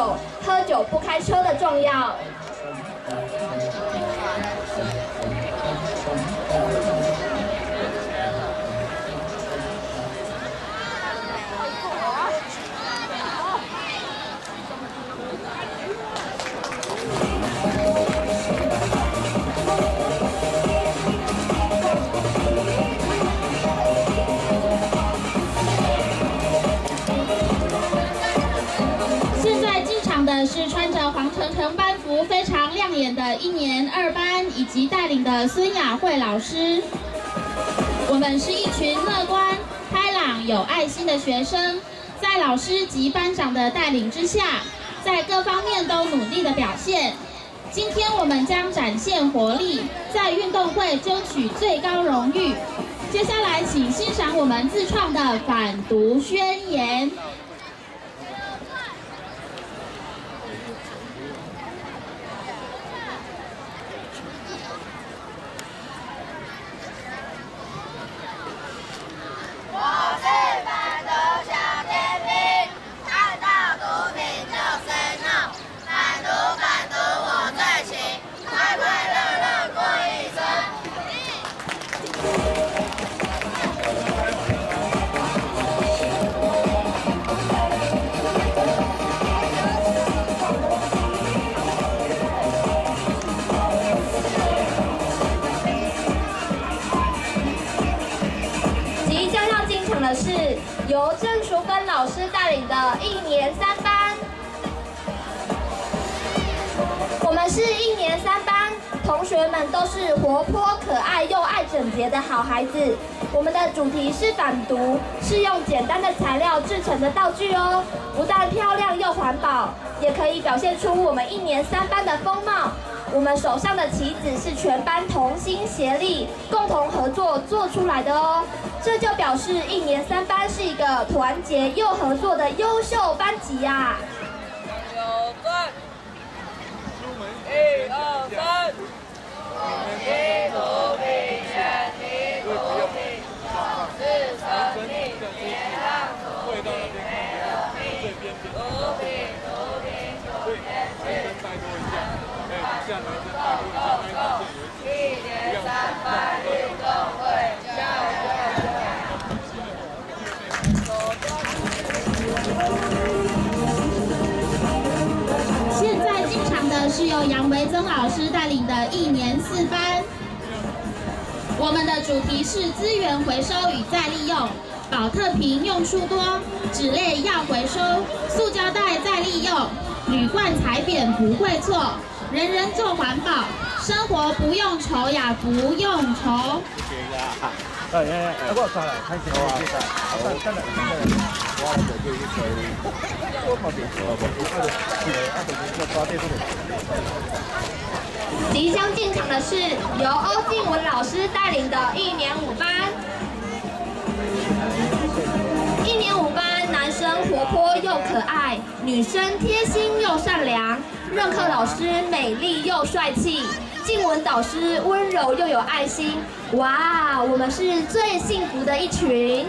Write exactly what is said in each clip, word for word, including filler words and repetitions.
酒，喝酒不开车的重要。 是穿着黄澄澄班服非常亮眼的一年二班以及带领的孙雅慧老师。我们是一群乐观、开朗、有爱心的学生，在老师及班长的带领之下，在各方面都努力的表现。今天我们将展现活力，在运动会争取最高荣誉。接下来请欣赏我们自创的反毒宣言。 是由郑淑芬老师带领的一年三班。我们是一年三班，同学们都是活泼可爱又爱整洁的好孩子。我们的主题是反毒，是用简单的材料制成的道具哦，不但漂亮又环保，也可以表现出我们一年三班的风貌。我们手上的旗子是全班同心协力、共同合作做出来的哦，这就表示一年三班是一个团结又合作的优秀班级呀！ 有赞，一二三，一毒品，远离毒品，总是生命，别让毒品没了命，毒品，毒品，毒品，一年三班运动会，加油！ 现在进场的是由杨维增老师带领的一年四班。我们的主题是资源回收与再利用，保特瓶用处多，纸类要回收，塑胶袋再利用，铝罐踩扁不会错。人人做环保，生活不用愁呀，不用愁。 哎哎哎，我上来，开始好啊！好，真的真的，我就叫伊做，我嘛是做无，啊就，啊就是做抓地这个。 即将进场的是由欧静文老师带领的一年五班。一年五班，男生活泼又可爱，女生贴心又善良。任课老师美丽又帅气，静文导师温柔又有爱心。哇，我们是最幸福的一群。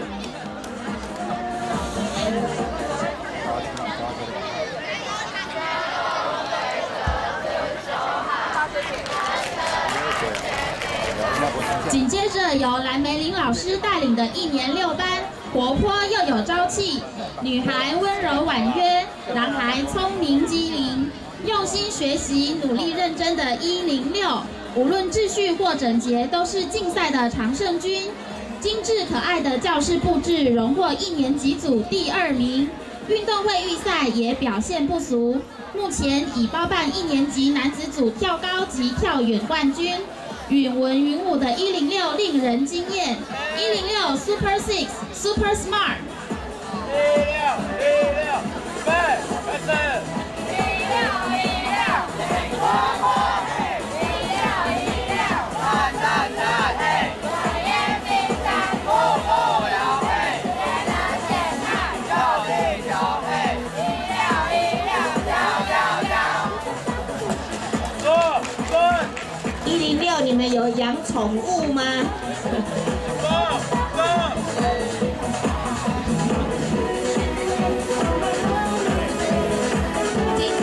紧接着由蓝梅玲老师带领的一年六班，活泼又有朝气，女孩温柔婉约，男孩聪明机灵。用心学习、努力认真的一零六，无论秩序或整洁，都是竞赛的常胜军。精致可爱的教室布置荣获一年级组第二名，运动会预赛也表现不俗。目前已包办一年级男子组跳高及跳远冠军。允文允武的一零六令人惊艳，一零六 Super Six Super Smart。 一六一六，备，开始。 一零六，你们有养宠物吗？ 即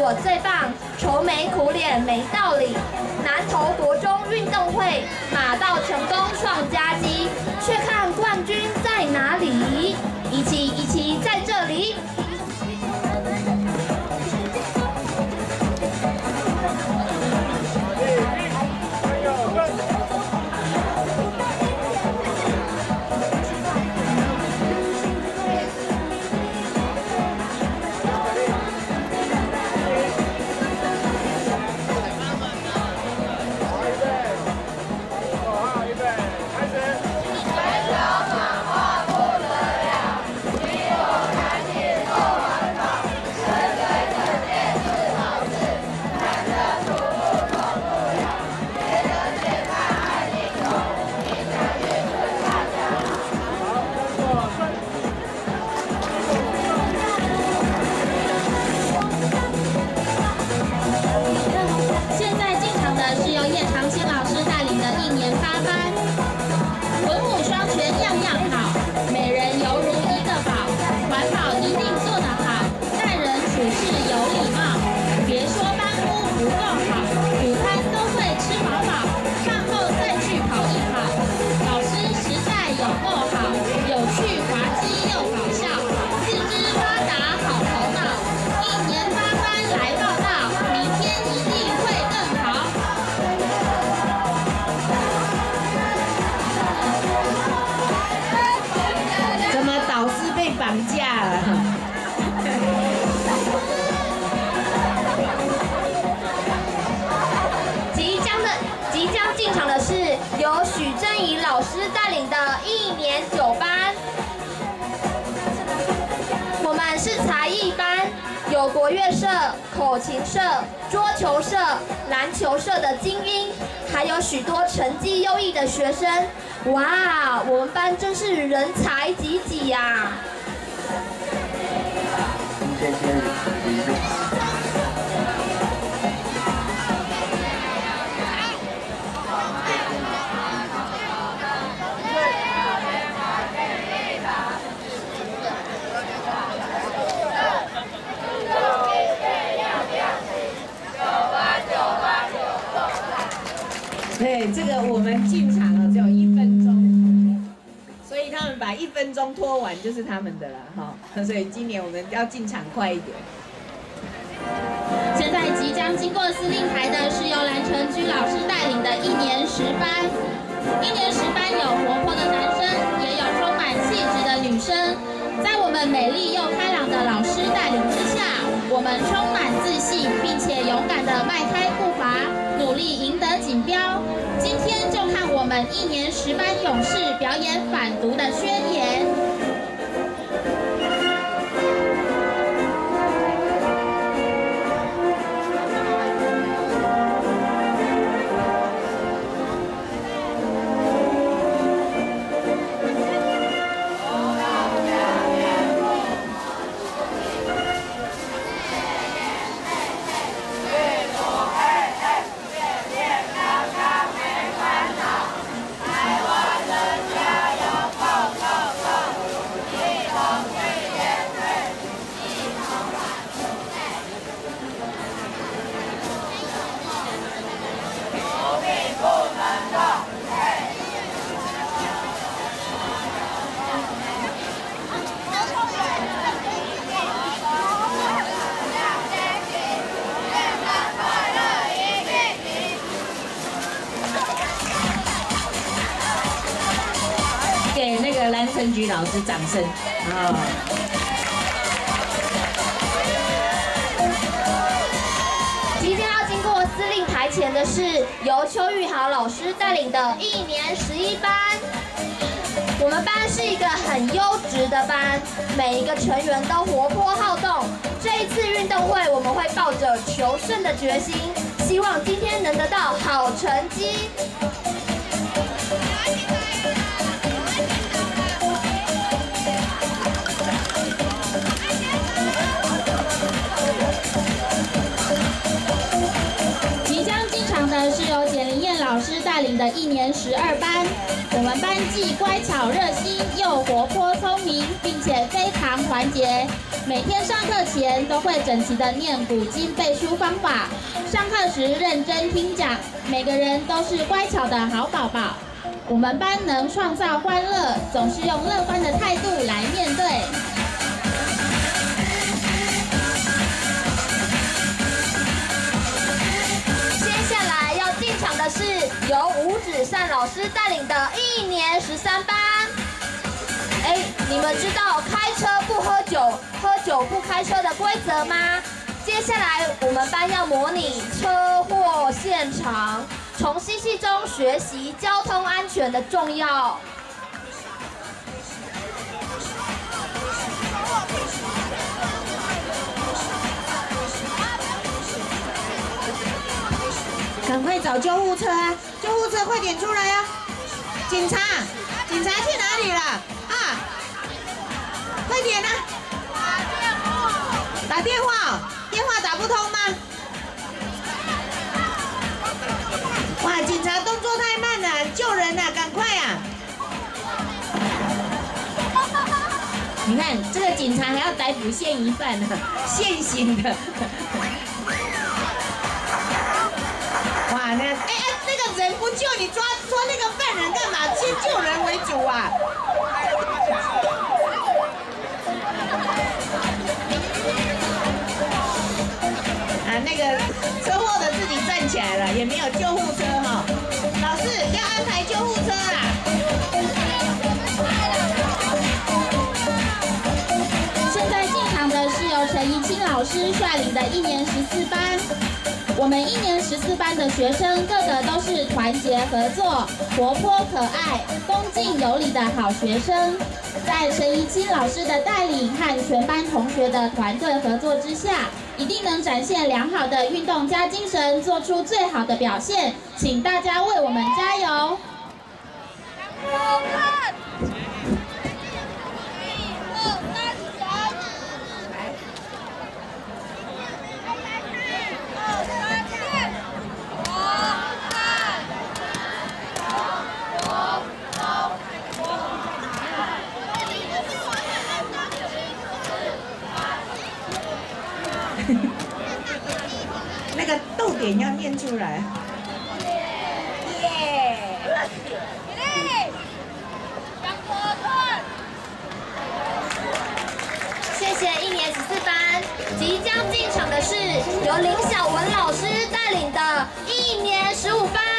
我最棒，愁眉苦脸没道理。南投国中运动会，马到成功创佳绩，却看冠军在哪里？一起一起在这里。 绑架了。 即将的即将进场的是由许珍怡老师带领的一年九班，我们是才艺班，有国乐社、口琴社、桌球社、篮球社的精英，还有许多成绩优异的学生。哇，我们班真是人才济济呀！ 先先离就好。 对，这个我们进场了只有一分钟，所以他们把一分钟拖完就是他们的了哈。所以今年我们要进场快一点。 现在即将经过司令台的是由蓝成居老师带领的一年十班。一年十班有活泼的男生，也有充满气质的女生。在我们美丽又开朗的老师带领之下，我们充满自信，并且勇敢地迈开步伐，努力赢得锦标。今天就看我们一年十班勇士表演反毒的宣言。 给那个蓝成菊老师掌声啊！ 即将要经过司令台前的是由邱玉豪老师带领的一年十一班。我们班是一个很优质的班，每一个成员都活泼好动。这一次运动会，我们会抱着求胜的决心，希望今天能得到好成绩。 即将进场的是由简林燕老老师带领的一年十二班，我们班既乖巧热心，又活泼聪明，并且非常团结。每天上课前都会整齐的念古今背书方法，上课时认真听讲，每个人都是乖巧的好宝宝。我们班能创造欢乐，总是用乐观的态度来面对。 接下来要进场的是由吴子善老师带领的一年十三班。哎，你们知道开车不喝酒，喝酒不开车的规则吗？接下来我们班要模拟车祸现场，从嬉戏中学习交通安全的重要。 赶快找救护车啊！救护车快点出来啊！警察，警察去哪里了？啊！快点啊！打电话，电话打不通吗？哇，警察动作太慢了，救人啊，赶快啊！你看这个警察还要逮捕现疑犯呢，现行的。哇，那哎哎，那个人不救你抓抓那个犯人干嘛？先救人为主啊！啊，那个车祸的自己站起来了，也没有救护车哈。老师要安排救护车啦。 现在进场的是由陈怡清老师率领的一年十四班。我们一年十四班的学生个个都是团结合作、活泼可爱、恭敬有礼的好学生。在陈怡清老师的带领和全班同学的团队合作之下，一定能展现良好的运动家精神，做出最好的表现。请大家为我们加油！ 那个逗点要念出来。耶！ 谢谢一年十四班。即将进场的是由林小文老师带领的一年十五班。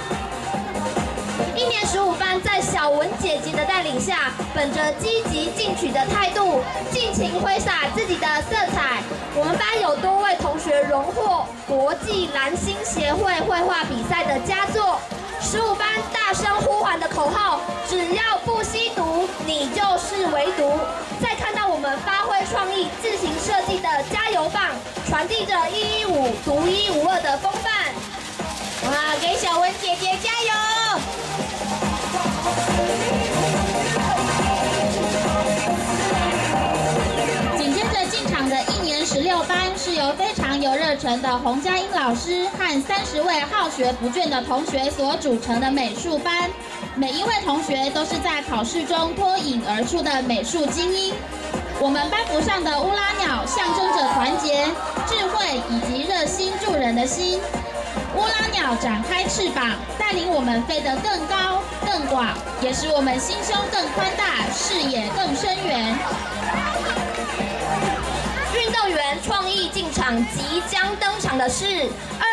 一年十五班在小文姐姐的带领下，本着积极进取的态度，尽情挥洒自己的色彩。我们班有多位同学荣获国际蓝星协会绘画比赛的佳作。十五班大声呼唤的口号：只要不吸毒，你就是唯独。再看到我们发挥创意、自行设计的加油棒，传递着一一五独一无二的风范。 哇，给小文姐姐加油！ 紧接着进场的一年十六班是由非常有热忱的洪佳音老师和三十位好学不倦的同学所组成的美术班。每一位同学都是在考试中脱颖而出的美术精英。我们班服上的乌拉鸟象征着团结、智慧以及热心助人的心。乌拉鸟展开翅膀，带领我们飞得更高、更广，也使我们心胸更宽大，视野更深远。 运动员创意进场，即将登场的是二